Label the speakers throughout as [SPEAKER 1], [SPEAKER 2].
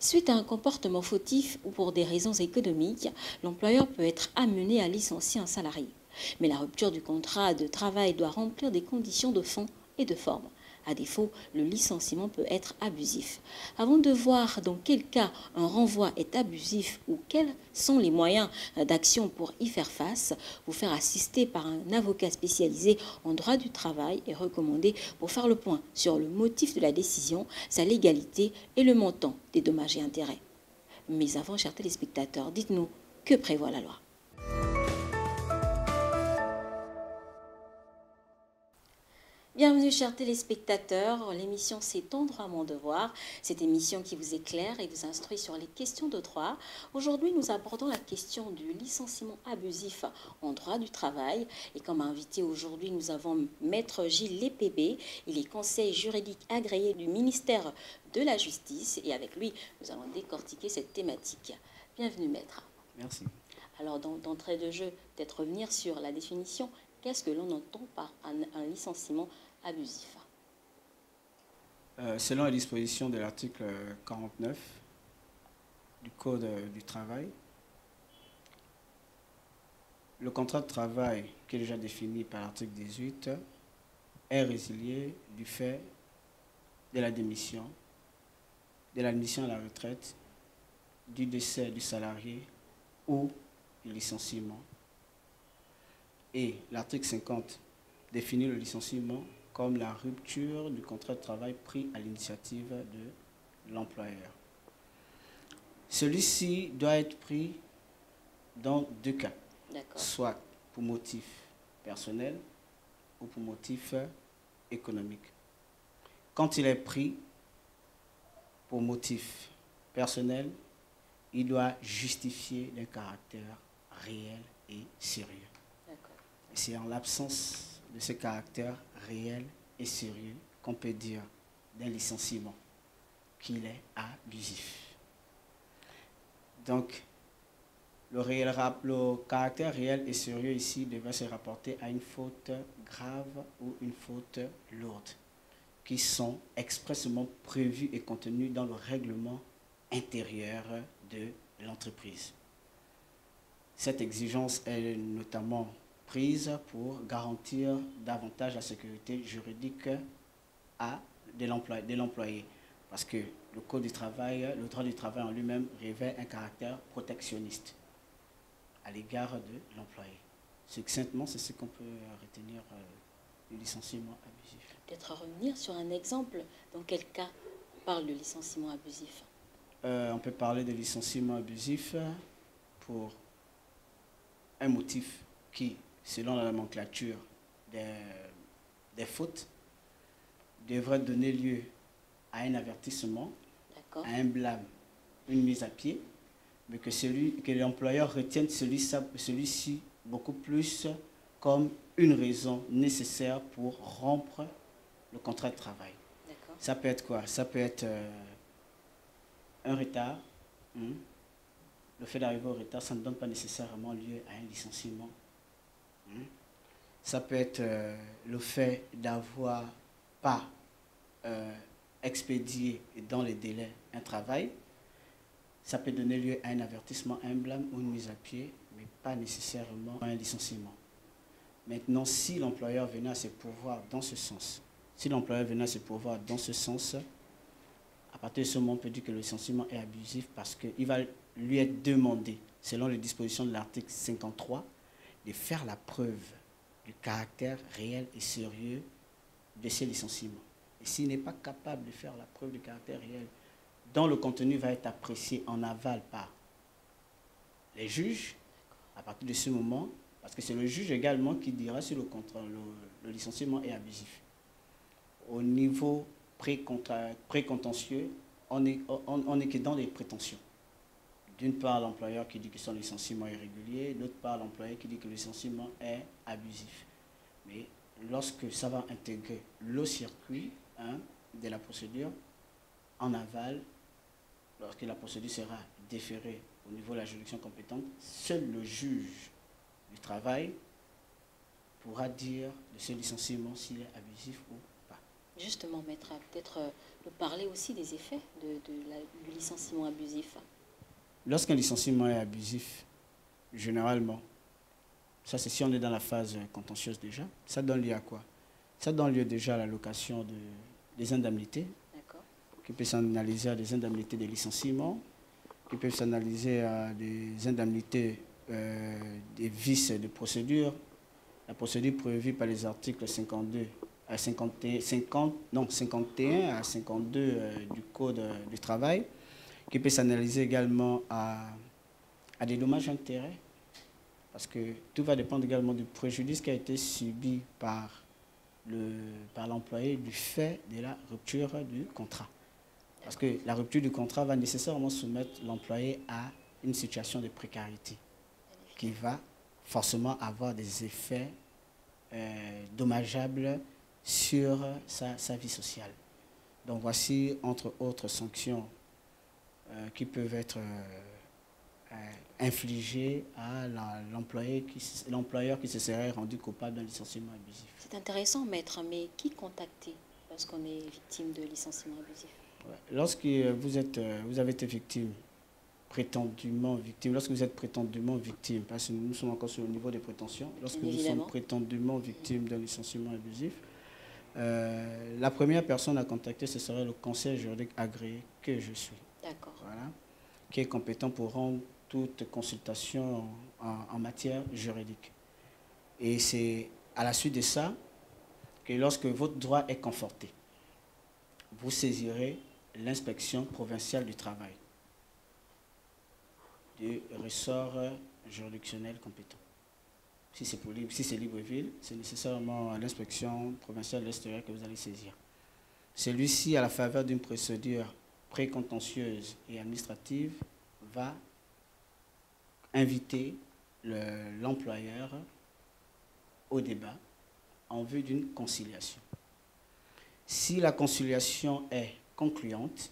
[SPEAKER 1] Suite à un comportement fautif ou pour des raisons économiques, l'employeur peut être amené à licencier un salarié. Mais la rupture du contrat de travail doit remplir des conditions de fond et de forme. À défaut, le licenciement peut être abusif. Avant de voir dans quel cas un renvoi est abusif ou quels sont les moyens d'action pour y faire face, vous faire assister par un avocat spécialisé en droit du travail est recommandé pour faire le point sur le motif de la décision, sa légalité et le montant des dommages et intérêts. Mais avant, chers téléspectateurs, dites-nous, que prévoit la loi ? Bienvenue chers téléspectateurs, l'émission c'est Ton droit, mon devoir, cette émission qui vous éclaire et vous instruit sur les questions de droit. Aujourd'hui nous abordons la question du licenciement abusif en droit du travail et comme invité aujourd'hui nous avons Maître Gilles Lépébé, il est conseiller juridique agréé du ministère de la Justice et avec lui nous allons décortiquer cette thématique. Bienvenue Maître.
[SPEAKER 2] Merci.
[SPEAKER 1] Alors d'entrée de jeu, peut-être revenir sur la définition, qu'est-ce que l'on entend par un licenciement abusif?
[SPEAKER 2] Selon les dispositions de l'article 49 du Code du travail, le contrat de travail qui est déjà défini par l'article 18 est résilié du fait de la démission, de l'admission à la retraite, du décès du salarié ou du licenciement. Et l'article 50 définit le licenciement comme la rupture du contrat de travail pris à l'initiative de l'employeur. Celui-ci doit être pris dans deux cas, soit pour motif personnel ou pour motif économique. Quand il est pris pour motif personnel, il doit justifier d'un caractère réel et sérieux. C'est en l'absence de ce caractère réel et sérieux qu'on peut dire d'un licenciement qu'il est abusif. Donc, le caractère réel et sérieux ici devrait se rapporter à une faute grave ou une faute lourde, qui sont expressément prévues et contenues dans le règlement intérieur de l'entreprise. Cette exigence est notamment prise pour garantir davantage la sécurité juridique de l'employé. Parce que le Code du travail, le droit du travail en lui-même revêt un caractère protectionniste à l'égard de l'employé. Succinctement, c'est ce qu'on peut retenir du licenciement abusif.
[SPEAKER 1] Peut-être revenir sur un exemple, dans quel cas on parle de licenciement abusif?
[SPEAKER 2] On peut parler de licenciement abusif pour un motif qui, selon la nomenclature des fautes, devrait donner lieu à un avertissement, à un blâme, une mise à pied, mais que l'employeur retienne celui-ci beaucoup plus comme une raison nécessaire pour rompre le contrat de travail. Ça peut être quoi? Ça peut être un retard. Le fait d'arriver au retard, ça ne donne pas nécessairement lieu à un licenciement. Ça peut être le fait d'avoir pas expédié dans les délais un travail. Ça peut donner lieu à un avertissement, un blâme ou une mise à pied, mais pas nécessairement un licenciement. Maintenant, si l'employeur venait à se pourvoir dans ce sens, à partir de ce moment, on peut dire que le licenciement est abusif parce qu'il va lui être demandé, selon les dispositions de l'article 53, de faire la preuve du caractère réel et sérieux de ces licenciements. Et s'il n'est pas capable de faire la preuve du caractère réel, dont le contenu va être apprécié en aval par les juges, à partir de ce moment, parce que c'est le juge également qui dira si le licenciement est abusif. Au niveau précontentieux, on est que dans les prétentions. D'une part, l'employeur qui dit que son licenciement est irrégulier, d'autre part, l'employé qui dit que le licenciement est abusif. Mais lorsque ça va intégrer le circuit de la procédure, en aval, lorsque la procédure sera déférée au niveau de la juridiction compétente, seul le juge du travail pourra dire de ce licenciement s'il est abusif ou pas.
[SPEAKER 1] Justement, maître, peut-être nous parler aussi des effets du licenciement abusif.
[SPEAKER 2] Lorsqu'un licenciement est abusif, généralement, ça c'est si on est dans la phase contentieuse déjà, ça donne lieu à quoi? Ça donne lieu déjà à l'allocation des indemnités, qui peut s'analyser à des indemnités de licenciement, qui peuvent s'analyser à des indemnités des vices de procédure. La procédure prévue par les articles 52 à 51 à 52 du Code du travail, qui peut s'analyser également à des dommages et intérêts, parce que tout va dépendre également du préjudice qui a été subi par l'employé du fait de la rupture du contrat. Parce que la rupture du contrat va nécessairement soumettre l'employé à une situation de précarité qui va forcément avoir des effets dommageables sur sa vie sociale. Donc voici, entre autres sanctions qui peuvent être infligées à l'employeur qui se serait rendu coupable d'un licenciement abusif.
[SPEAKER 1] C'est intéressant, maître, mais qui contacter lorsqu'on est victime de licenciement abusif?
[SPEAKER 2] Lorsque vous avez été victime, prétendument victime, lorsque vous êtes prétendument victime, parce que nous sommes encore sur le niveau des prétentions, lorsque nous sommes prétendument victimes d'un licenciement abusif, la première personne à contacter, ce serait le conseil juridique agréé que je suis.
[SPEAKER 1] D'accord.
[SPEAKER 2] Voilà, qui est compétent pour rendre toute consultation en matière juridique. Et c'est à la suite de ça que lorsque votre droit est conforté, vous saisirez l'inspection provinciale du travail du ressort juridictionnel compétent. Si c'est Libreville, c'est nécessairement à l'inspection provinciale de l'extérieur que vous allez saisir. Celui-ci, à la faveur d'une procédure précontentieuse et administrative, va inviter l'employeur au débat en vue d'une conciliation. Si la conciliation est concluante,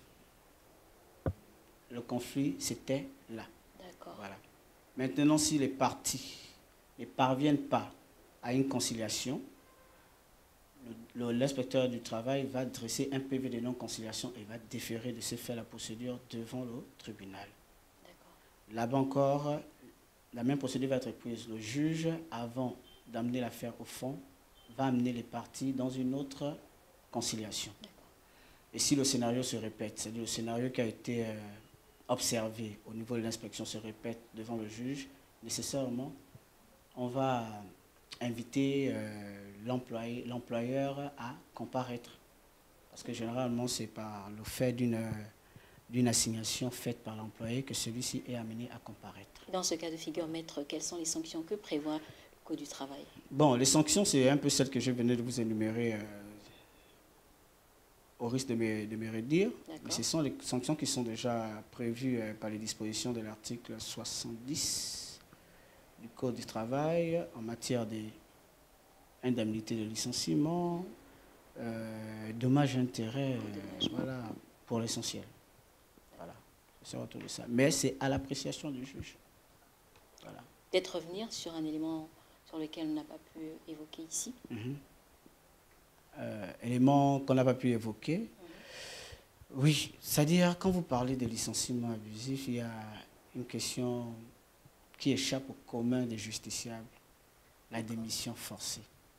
[SPEAKER 2] le conflit s'était là. Voilà. Maintenant, si les parties ne parviennent pas à une conciliation, l'inspecteur du travail va dresser un PV de non-conciliation et va déférer de ce fait la procédure devant le tribunal. Là-bas encore, la même procédure va être prise. Le juge, avant d'amener l'affaire au fond, va amener les parties dans une autre conciliation. Et si le scénario se répète, c'est-à-dire le scénario qui a été observé au niveau de l'inspection se répète devant le juge, nécessairement, on va inviter l'employeur à comparaître. Parce que généralement, c'est par le fait d'une assignation faite par l'employé que celui-ci est amené à comparaître.
[SPEAKER 1] Dans ce cas de figure, maître, quelles sont les sanctions que prévoit le Code du travail?
[SPEAKER 2] Bon, les sanctions, c'est un peu celles que je venais de vous énumérer au risque de me redire. Mais ce sont les sanctions qui sont déjà prévues par les dispositions de l'article 70 du Code du travail en matière d'indemnité de licenciement, dommages et intérêts, voilà, pour l'essentiel. Voilà, c'est autour de ça. Mais c'est à l'appréciation du juge. Voilà.
[SPEAKER 1] Peut-être revenir sur un élément sur lequel on n'a pas pu évoquer ici.
[SPEAKER 2] Élément qu'on n'a pas pu évoquer. Oui, c'est-à-dire quand vous parlez de licenciement abusif, il y a une question qui échappe au commun des justiciables, la démission forcée.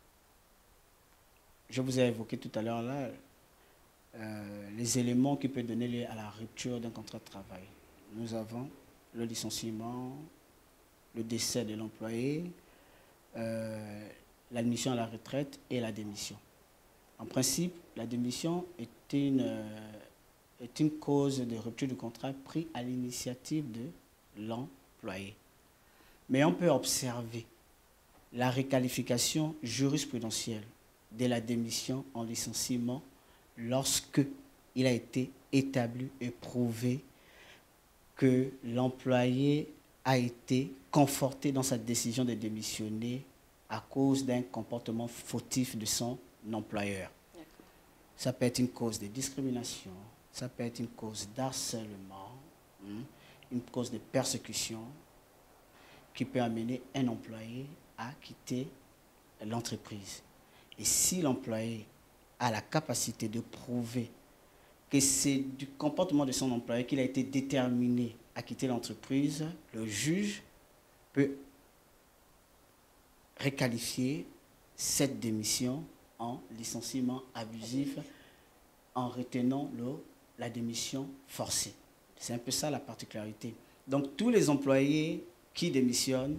[SPEAKER 2] Je vous ai évoqué tout à l'heure là les éléments qui peuvent donner lieu à la rupture d'un contrat de travail. Nous avons le licenciement, le décès de l'employé, l'admission à la retraite et la démission. En principe, la démission est une cause de rupture du contrat prise à l'initiative de l'employé. Mais on peut observer la requalification jurisprudentielle de la démission en licenciement lorsque il a été établi et prouvé que l'employé a été conforté dans sa décision de démissionner à cause d'un comportement fautif de son employeur. Ça peut être une cause de discrimination, ça peut être une cause d'harcèlement, une cause de persécution qui peut amener un employé à quitter l'entreprise. Et si l'employé a la capacité de prouver que c'est du comportement de son employeur qu'il a été déterminé à quitter l'entreprise, le juge peut requalifier cette démission en licenciement abusif en retenant la démission forcée. C'est un peu ça la particularité. Donc tous les employés qui démissionnent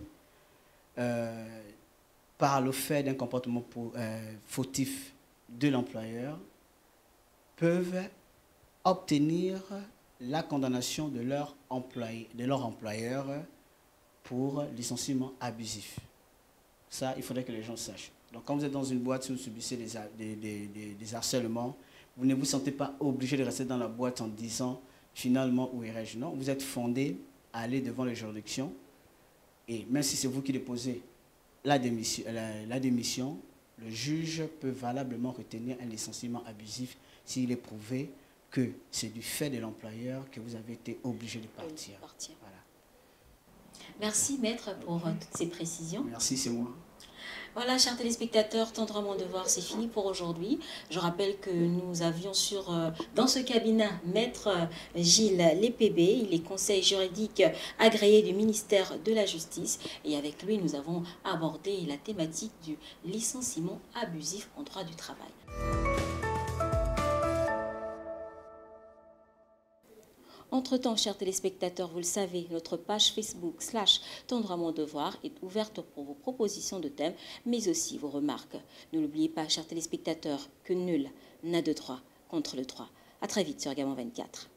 [SPEAKER 2] par le fait d'un comportement fautif de l'employeur peuvent obtenir la condamnation de leur employeur pour licenciement abusif. Ça, il faudrait que les gens sachent. Donc quand vous êtes dans une boîte, si vous subissez des harcèlements, vous ne vous sentez pas obligé de rester dans la boîte en disant finalement où irai-je. Non, vous êtes fondé à aller devant les juridictions et même si c'est vous qui déposez la démission, le juge peut valablement retenir un licenciement abusif s'il est prouvé que c'est du fait de l'employeur que vous avez été obligé de partir. Voilà.
[SPEAKER 1] Merci maître pour toutes ces précisions.
[SPEAKER 2] Merci, c'est moi.
[SPEAKER 1] Voilà, chers téléspectateurs, Tendre à mon devoir, c'est fini pour aujourd'hui. Je rappelle que nous avions dans ce cabinet maître Gilles Lépébé. Il est conseiller juridique agréé du ministère de la Justice. Et avec lui, nous avons abordé la thématique du licenciement abusif en droit du travail. Entre-temps, chers téléspectateurs, vous le savez, notre page Facebook /Tendre à mon devoir est ouverte pour vos propositions de thèmes, mais aussi vos remarques. Ne l'oubliez pas, chers téléspectateurs, que nul n'a de droit contre le droit. À très vite sur Gamon 24.